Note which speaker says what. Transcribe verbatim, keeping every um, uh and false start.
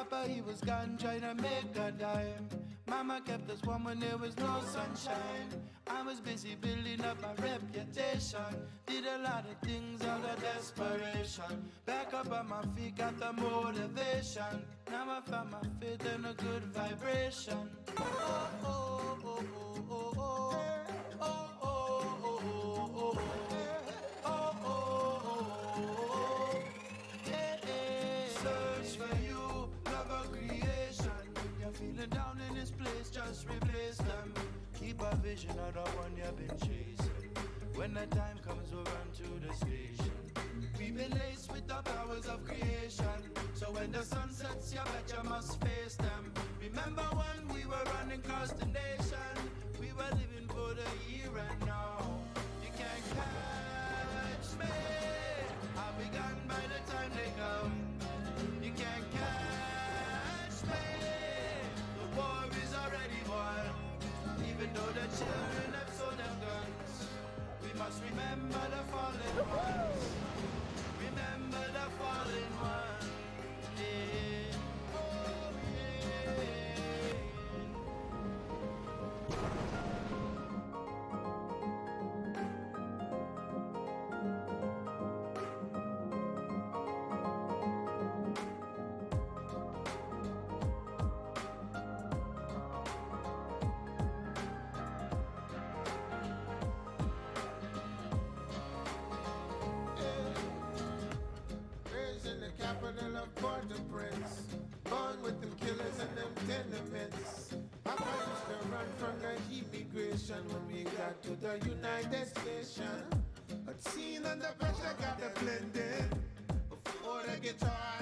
Speaker 1: Papa, he was gone trying to make a dime. Mama kept us warm when there was no sunshine. I was busy building up my reputation. Did a lot of things out of desperation. Back up on my feet, got the motivation. Now I found my faith and a good vibration. Oh, oh, oh, oh, oh, oh. Oh, oh, oh, oh, oh. Oh, oh, oh, oh. Hey, hey. Search for you, love of creation. You're feeling down in this place, just replace them. Keep a vision of the one you've been chasing. When the time comes, we'll run to the station. We've been laced with the powers of creation. So when the sun sets, you bet you must face them. Remember when we were running across the nation? We were living for the here and now. You can't catch me. I'll be gone by the time they come. You can't catch me. The war is already won. Even though the children have sold their guns, we must remember the fallen ones. Remember the fallen ones. Yeah. Oh, yeah.
Speaker 2: Capital of Port-au-Prince, born with them killers and them tenements. Papa used to run from the immigration when we got to the United States. But seeing under pressure got to blend in before the guitar